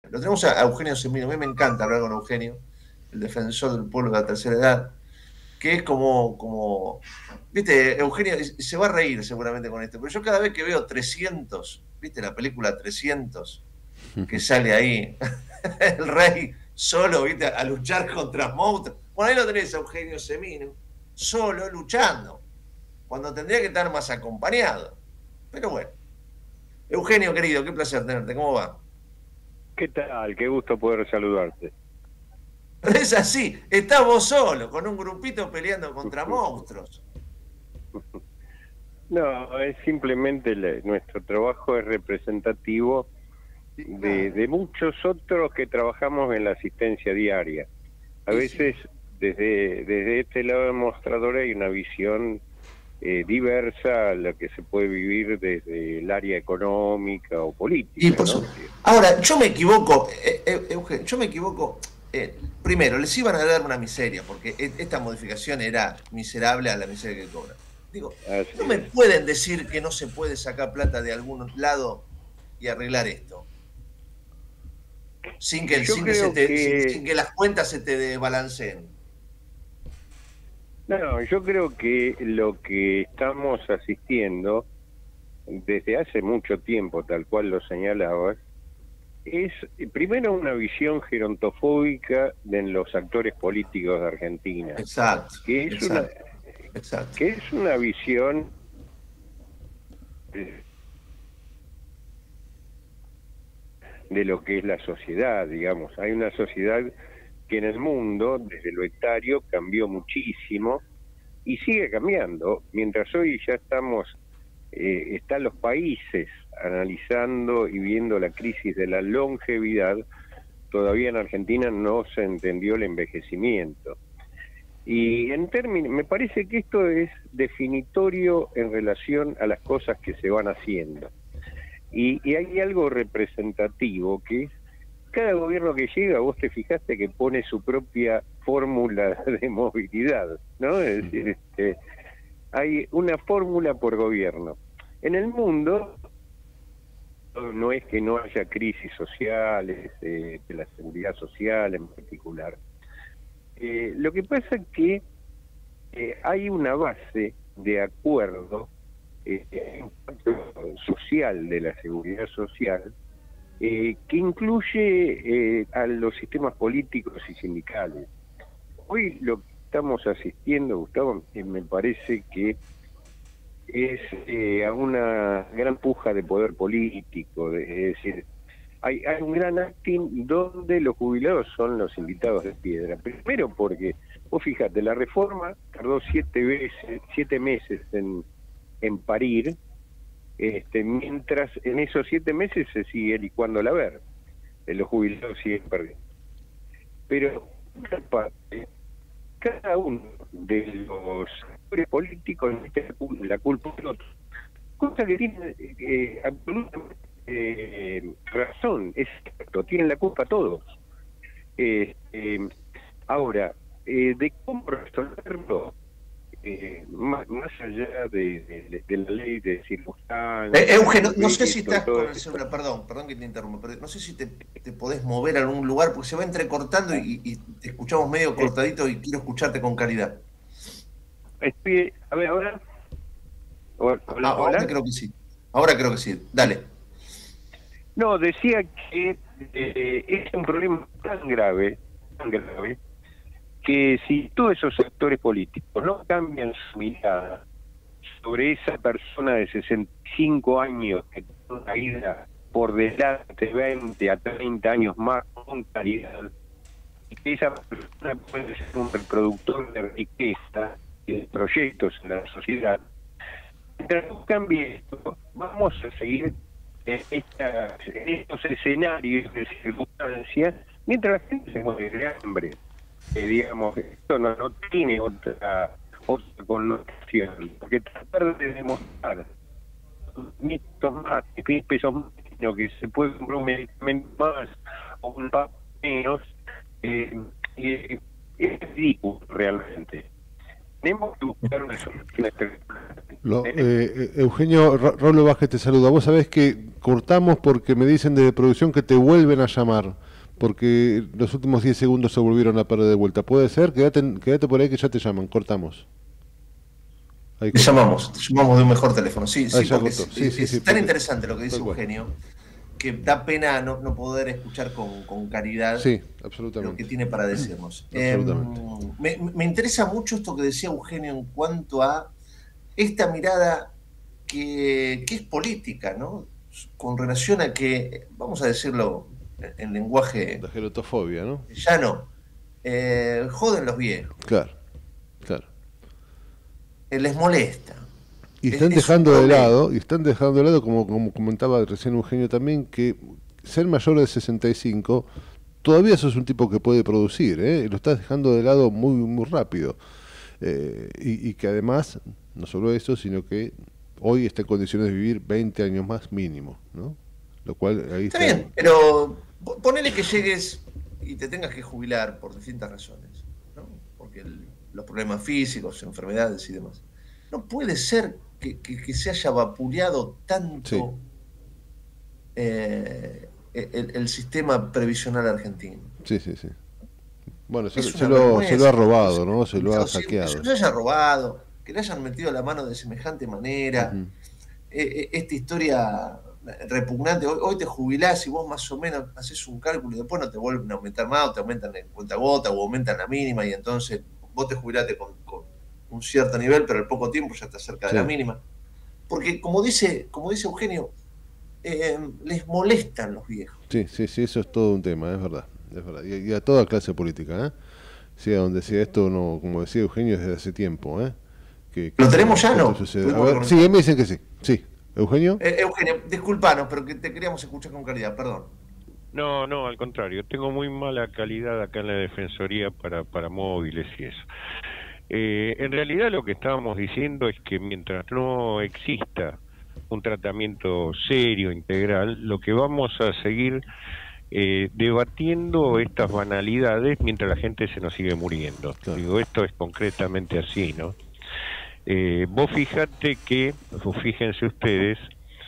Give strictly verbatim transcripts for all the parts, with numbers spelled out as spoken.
Lo tenemos a, a Eugenio Semino. A mí me encanta hablar con Eugenio, el defensor del pueblo de la tercera edad, que es como, como, viste, Eugenio se va a reír seguramente con esto, pero yo cada vez que veo trescientos, viste la película trescientos, que sale ahí, el rey solo, viste, a luchar contra monstruos. Bueno, ahí lo tenés a Eugenio Semino, solo luchando, cuando tendría que estar más acompañado. Pero bueno, Eugenio, querido, qué placer tenerte, ¿cómo va? ¿Qué tal? Qué gusto poder saludarte. Pero es así, estás vos solo, con un grupito peleando contra monstruos. No, es simplemente le- nuestro trabajo es representativo Sí, de, claro. de muchos otros que trabajamos en la asistencia diaria. A Y sí. veces desde, desde este lado del mostrador hay una visión eh, diversa a la que se puede vivir desde el área económica o Y política, por ¿no? su... Ahora, yo me equivoco, eh, eh, Eugenio, yo me equivoco. Eh, primero, les iban a dar una miseria, porque e- esta modificación era miserable a la miseria que cobran. Digo, Así no me es. pueden decir que no se puede sacar plata de algún lado y arreglar esto, sin que, Yo sin que, se creo te, sin, que sin que las cuentas se te desbalanceen. No, yo creo que lo que estamos asistiendo desde hace mucho tiempo, tal cual lo señalabas, es eh, primero una visión gerontofóbica de los actores políticos de Argentina, Exacto, que es una exacto, exacto. que es una visión eh, de lo que es la sociedad, digamos. Hay una sociedad que en el mundo, desde lo hectario, cambió muchísimo y sigue cambiando, mientras hoy ya estamos eh, están los países analizando y viendo la crisis de la longevidad. Todavía en Argentina no se entendió el envejecimiento. Y en términos, me parece que esto es definitorio en relación a las cosas que se van haciendo. Y, y hay algo representativo que es, cada gobierno que llega, vos te fijaste que pone su propia fórmula de movilidad, ¿no? Es decir, este, hay una fórmula por gobierno. En el mundo no es que no haya crisis sociales, eh, de la seguridad social en particular. Eh, lo que pasa es que eh, hay una base de acuerdo eh, social de la seguridad social eh, que incluye eh, a los sistemas políticos y sindicales. Hoy lo que estamos asistiendo, Gustavo, eh, me parece que es eh, a una gran puja de poder político, de, es decir, hay, hay un gran acting donde los jubilados son los invitados de piedra. Primero porque, vos fíjate, la reforma tardó siete veces, siete meses en, en parir, este, mientras en esos siete meses se sigue licuando la ver, eh, los jubilados siguen perdiendo. Pero, otra parte, cada uno de los actores políticos mete la culpa del otro, cosa que tiene eh, absolutamente eh, razón, es cierto, tienen la culpa todos. Eh, eh, ahora, eh, de cómo resolverlo, eh, más, más allá de, de, de la ley de Eh, circunstancias, Eugenio, del no sé si veto y estás todo con el esto, celular, perdón, perdón que te interrumpa, pero no sé si te, te podés mover a algún lugar porque se va entrecortando y, y te escuchamos medio eh, cortadito y quiero escucharte con calidad. estoy, a ver, ahora, Ah, hola, ahora hola. creo que sí. Ahora creo que sí. Dale. No, decía que eh, es un problema tan grave, tan grave, que si todos esos actores políticos no cambian su mirada sobre esa persona de sesenta y cinco años que tiene una vida por delante de veinte a treinta años más con calidad, y que esa persona puede ser un reproductor de riqueza y de proyectos en la sociedad, mientras no cambie esto, vamos a seguir en, esta, en estos escenarios de circunstancias mientras la gente se muere de hambre. Eh, digamos, esto no, no tiene otra, otra connotación, porque tratar de demostrar mitos más, mil pesos menos, que se puede comprar un medicamento más o un papel menos, eh, eh, es ridículo realmente. Tenemos que buscar una solución. Lo, eh, eh, Eugenio, Ra Raúl Vázquez te saluda. Vos sabés que cortamos porque me dicen desde producción que te vuelven a llamar, porque los últimos diez segundos se volvieron a perder de vuelta. ¿Puede ser? Quédate, quédate por ahí que ya te llaman, cortamos. Ahí te llamamos, te llamamos de un mejor teléfono. Sí, sí, porque es, sí, sí, es sí, tan porque... interesante lo que dice Eugenio, que da pena no, no poder escuchar con, con caridad sí, absolutamente. lo que tiene para decirnos. eh, me, me interesa mucho esto que decía Eugenio en cuanto a esta mirada que, que es política, ¿no? Con relación a que, vamos a decirlo en, en lenguaje... La gerotofobia, ¿no? Ya no. Eh, joden los viejos. Claro, claro. Eh, les molesta. Y están es, dejando es de lado, y están dejando de lado, como, como comentaba recién Eugenio también, que ser mayor de sesenta y cinco, todavía sos un tipo que puede producir, ¿eh? Lo estás dejando de lado muy, muy rápido. Eh, y, y que además, no solo eso, sino que hoy está en condiciones de vivir veinte años más mínimo, ¿no? Lo cual ahí está... Está bien, pero ponele que llegues y te tengas que jubilar por distintas razones, ¿no? Porque el, los problemas físicos, enfermedades y demás. No puede ser que, que, que se haya vapuleado tanto sí. eh, el, el sistema previsional argentino. Sí, sí, sí. Bueno, se, se, lo, se lo ha robado, ¿no? Se lo ha saqueado. Que se lo haya robado, que le hayan metido la mano de semejante manera. Uh-huh. eh, esta historia repugnante. Hoy, hoy te jubilás y vos más o menos haces un cálculo y después no te vuelven a aumentar más, o te aumentan en cuenta gota o aumentan la mínima y entonces vos te jubilaste con, con un cierto nivel, pero al poco tiempo ya estás cerca sí. de la mínima. Porque como dice, como dice Eugenio, eh, les molestan los viejos. Sí, sí, sí, eso es todo un tema, es verdad. Es verdad. Y, y a toda clase política, ¿eh? Sí, a donde sea esto, no, como decía Eugenio, desde hace tiempo, ¿eh? Que, que ¿Lo tenemos ya, no? A ver, sí, me dicen que sí. Sí. ¿Eugenio? Eh, Eugenio, disculpanos, pero que te queríamos escuchar con calidad, perdón. No, no, al contrario, tengo muy mala calidad acá en la Defensoría para, para móviles y eso. Eh, en realidad lo que estábamos diciendo es que mientras no exista un tratamiento serio, integral, lo que vamos a seguir eh, debatiendo estas banalidades mientras la gente se nos sigue muriendo. Claro. Digo, esto es concretamente así, ¿no? Eh, vos fíjate que, o fíjense ustedes,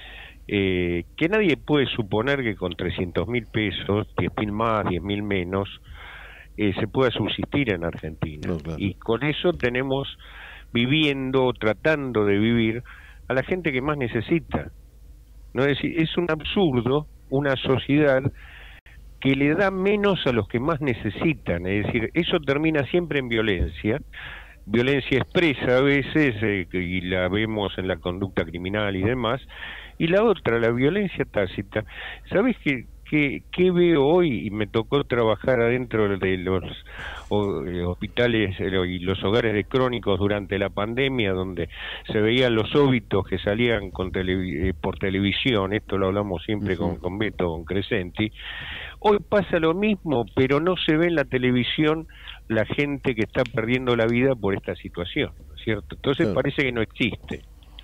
eh, que nadie puede suponer que con trescientos mil pesos, diez mil más, diez mil menos, eh, se pueda subsistir en Argentina. No, claro. Y con eso tenemos viviendo, tratando de vivir a la gente que más necesita. ¿No? Es decir, es un absurdo una sociedad que le da menos a los que más necesitan. Es decir, eso termina siempre en violencia. Violencia expresa a veces, eh, y la vemos en la conducta criminal y demás, y la otra, la violencia tácita. ¿Sabés qué, qué, qué veo hoy? Y me tocó trabajar adentro de los o, eh, hospitales eh, y los hogares de crónicos durante la pandemia, donde se veían los óbitos que salían con tele, eh, por televisión. Esto lo hablamos siempre uh-huh. con, con Beto, con Crescenti. Hoy pasa lo mismo, pero no se ve en la televisión la gente que está perdiendo la vida por esta situación, ¿cierto? Entonces claro. parece que no existe.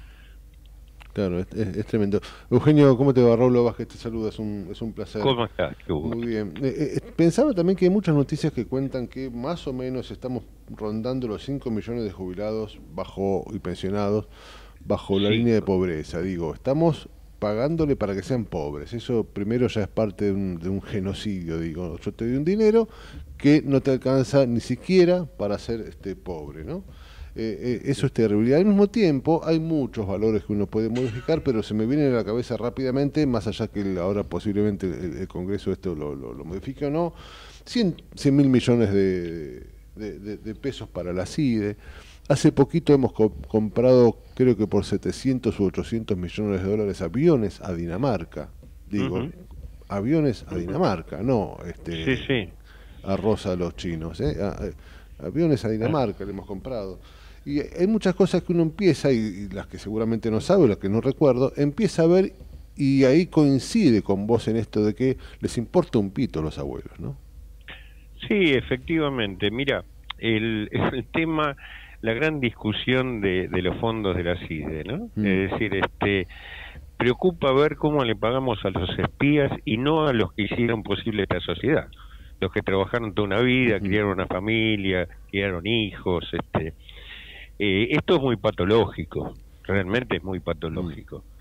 Claro, es, es, es tremendo. Eugenio, ¿cómo te va? Raúl Vázquez te saluda, es un, es un placer. ¿Cómo estás? Qué bueno. Muy bien. Eh, eh, pensaba también que hay muchas noticias que cuentan que más o menos estamos rondando los cinco millones de jubilados bajo y pensionados bajo la sí. línea de pobreza. Digo, estamos pagándole para que sean pobres. Eso primero ya es parte de un, de un genocidio. Digo, yo te doy un dinero que no te alcanza ni siquiera para ser este pobre, ¿no? Eh, eh, eso es terrible. Y al mismo tiempo hay muchos valores que uno puede modificar, pero se me viene a la cabeza rápidamente, más allá que el, ahora posiblemente el, el Congreso esto lo, lo, lo modifique o no, cien mil millones de, de, de, de pesos para la CIDE. Hace poquito hemos co comprado, creo que por setecientos u ochocientos millones de dólares, aviones a Dinamarca. Digo, uh-huh. aviones a Dinamarca, no este, sí, sí. arroz a los chinos. ¿eh? A, a, aviones a Dinamarca uh-huh. le hemos comprado. Y hay muchas cosas que uno empieza, y, y las que seguramente no sabe, las que no recuerdo, empieza a ver, y ahí coincide con vos en esto de que les importa un pito a los abuelos, ¿no? Sí, efectivamente. Mira, el, el tema... la gran discusión de, de los fondos de la CIDE, ¿no? Mm. Es decir, este preocupa ver cómo le pagamos a los espías y no a los que hicieron posible esta sociedad, los que trabajaron toda una vida, mm. criaron una familia, criaron hijos. Este, eh, esto es muy patológico, realmente es muy patológico,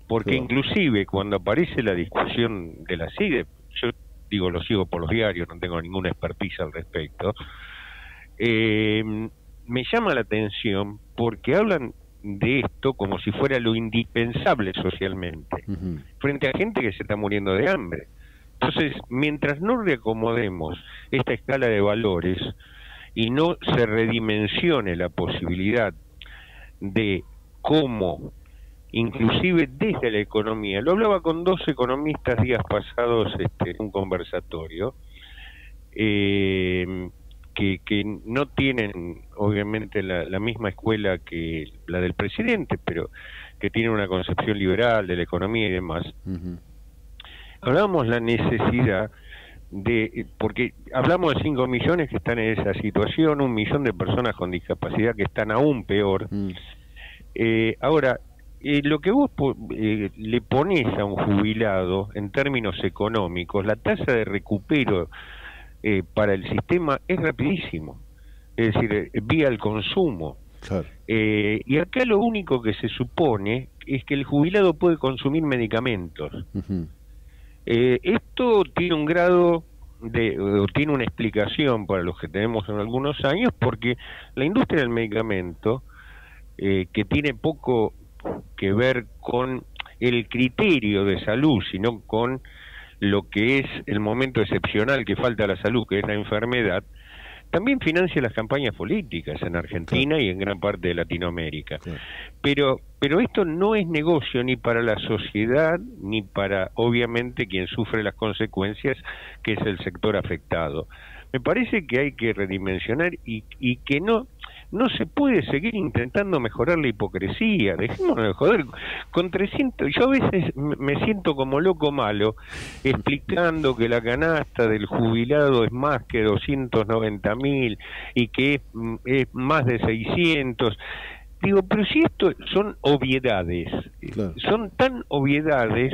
porque claro. Inclusive cuando aparece la discusión de la C I D E, yo digo, lo sigo por los diarios, no tengo ninguna expertise al respecto, eh, me llama la atención porque hablan de esto como si fuera lo indispensable socialmente, uh-huh. frente a gente que se está muriendo de hambre. Entonces, mientras no reacomodemos esta escala de valores y no se redimensione la posibilidad de cómo, inclusive desde la economía, lo hablaba con dos economistas días pasados este, en un conversatorio, eh, que, que no tienen obviamente la, la misma escuela que la del presidente, pero que tienen una concepción liberal de la economía y demás. Uh-huh. Hablábamos la necesidad de, porque hablamos de cinco millones que están en esa situación, un millón de personas con discapacidad que están aún peor. Uh-huh. eh, ahora, eh, lo que vos eh, le ponés a un jubilado en términos económicos, la tasa de recupero Eh, para el sistema es rapidísimo, es decir, eh, vía el consumo. Claro. Eh, y acá lo único que se supone es que el jubilado puede consumir medicamentos. Uh-huh. eh, esto tiene un grado de, o tiene una explicación para los que tenemos en algunos años, porque la industria del medicamento, eh, que tiene poco que ver con el criterio de salud, sino con lo que es el momento excepcional que falta a la salud, que es la enfermedad, también financia las campañas políticas en Argentina, claro, y en gran parte de Latinoamérica. Claro. Pero, pero esto no es negocio ni para la sociedad, ni para, obviamente, quien sufre las consecuencias, que es el sector afectado. Me parece que hay que redimensionar y, y que no... No se puede seguir intentando mejorar la hipocresía, dejémonos de joder, con trescientos, yo a veces me siento como loco malo, explicando que la canasta del jubilado es más que doscientos noventa mil y que es, es más de seiscientos, digo, pero si esto son obviedades, claro, son tan obviedades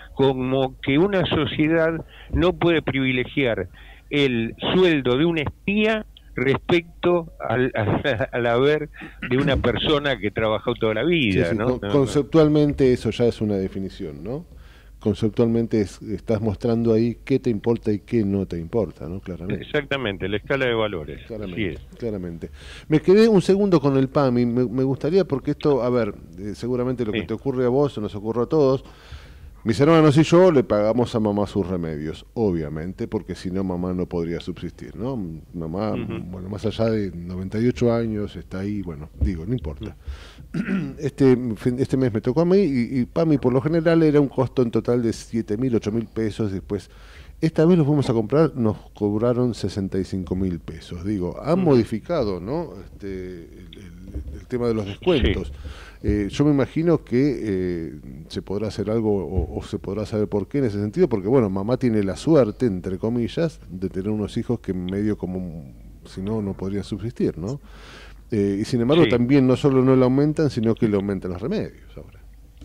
como que una sociedad no puede privilegiar el sueldo de un espía respecto al, al, al haber de una persona que trabajó toda la vida, sí, sí, ¿no? Con, conceptualmente eso ya es una definición, ¿no? Conceptualmente es, estás mostrando ahí qué te importa y qué no te importa, ¿no? Claramente. Exactamente, la escala de valores. Claramente, sí es. claramente. Me quedé un segundo con el PAMI, me, me gustaría, porque esto, a ver, eh, seguramente lo sí. que te ocurre a vos nos ocurre a todos. Mis hermanos y yo le pagamos a mamá sus remedios, obviamente, porque si no mamá no podría subsistir, ¿no? Mamá, uh-huh. bueno, más allá de noventa y ocho años, está ahí, bueno, digo, no importa. Uh-huh. Este este mes me tocó a mí y, y PAMI por lo general era un costo en total de siete mil, ocho mil pesos, después, esta vez lo fuimos a comprar, nos cobraron sesenta y cinco mil pesos, digo, han uh-huh. modificado, ¿no? Este, el, el, el tema de los descuentos. Sí. Eh, yo me imagino que eh, se podrá hacer algo o, o se podrá saber por qué en ese sentido, porque bueno, mamá tiene la suerte, entre comillas, de tener unos hijos que medio como, si no, no podrían subsistir, ¿no? Eh, y sin embargo sí. también no solo no le aumentan, sino que le aumentan los remedios ahora.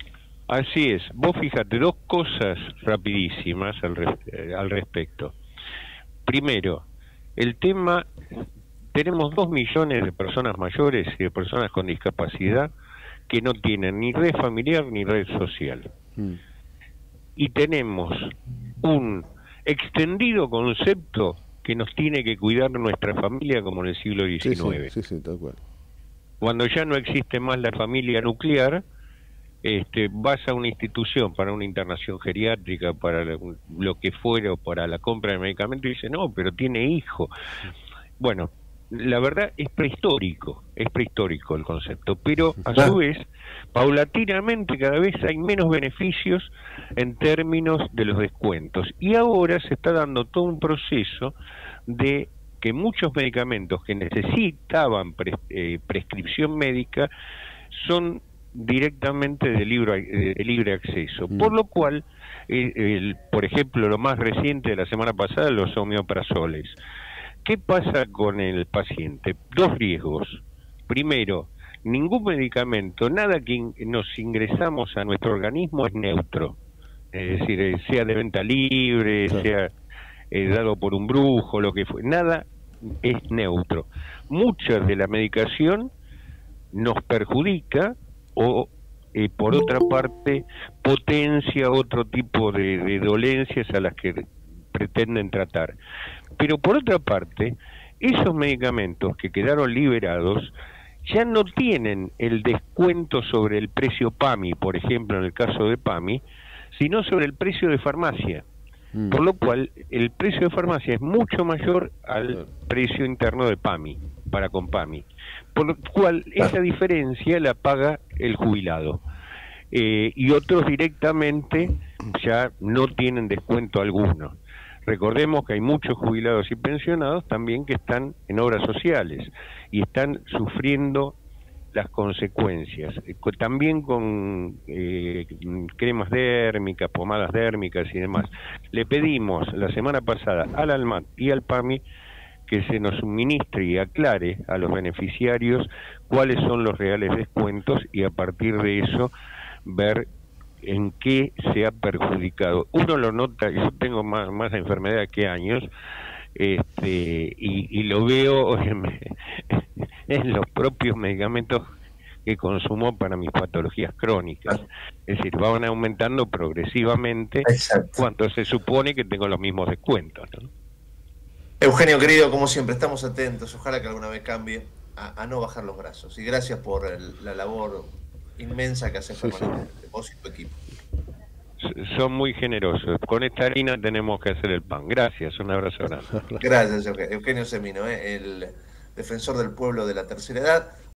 Así es. Vos fíjate, dos cosas rapidísimas al, res eh, al respecto. Primero, el tema, tenemos dos millones de personas mayores y de personas con discapacidad que no tienen ni red familiar ni red social. Mm. Y tenemos un extendido concepto que nos tiene que cuidar nuestra familia como en el siglo diecinueve. Sí, sí, sí, tal cual. Cuando ya no existe más la familia nuclear, este, vas a una institución para una internación geriátrica, para lo que fuera, o para la compra de medicamentos, y dice, no, pero tiene hijo. Bueno, la verdad es prehistórico, es prehistórico el concepto, pero a su vez, paulatinamente cada vez hay menos beneficios en términos de los descuentos. Y ahora se está dando todo un proceso de que muchos medicamentos que necesitaban pre, eh, prescripción médica son directamente de libre, de libre acceso, mm. por lo cual, eh, el, por ejemplo, lo más reciente de la semana pasada, los omioprazoles. ¿Qué pasa con el paciente? Dos riesgos. Primero, ningún medicamento, nada que in nos ingresamos a nuestro organismo es neutro. Es decir, sea de venta libre, sí. sea eh, dado por un brujo, lo que fue. Nada es neutro. Mucha de la medicación nos perjudica o eh, por otra parte, potencia otro tipo de, de dolencias a las que pretenden tratar. Pero por otra parte, esos medicamentos que quedaron liberados ya no tienen el descuento sobre el precio PAMI, por ejemplo, en el caso de PAMI, sino sobre el precio de farmacia. Mm. Por lo cual, el precio de farmacia es mucho mayor al precio interno de PAMI, para con PAMI. Por lo cual, esa diferencia la paga el jubilado. Eh, y otros directamente ya no tienen descuento alguno. Recordemos que hay muchos jubilados y pensionados también que están en obras sociales y están sufriendo las consecuencias, también con eh, cremas dérmicas, pomadas dérmicas y demás. Le pedimos la semana pasada al ALMAT y al PAMI que se nos suministre y aclare a los beneficiarios cuáles son los reales descuentos y a partir de eso ver en qué se ha perjudicado. Uno lo nota, yo tengo más, más enfermedad que años, este y, y lo veo en, en los propios medicamentos que consumo para mis patologías crónicas. Es decir, van aumentando progresivamente. Exacto. Cuando se supone que tengo los mismos descuentos, ¿no? Eugenio, querido, como siempre, estamos atentos. Ojalá que alguna vez cambie a, a no bajar los brazos. Y gracias por el, la labor inmensa que haces permanentemente, sí, sí. Vos y tu equipo. Son muy generosos. Con esta harina tenemos que hacer el pan. Gracias, un abrazo grande. Gracias, Eugenio Semino, ¿eh? El defensor del pueblo de la tercera edad.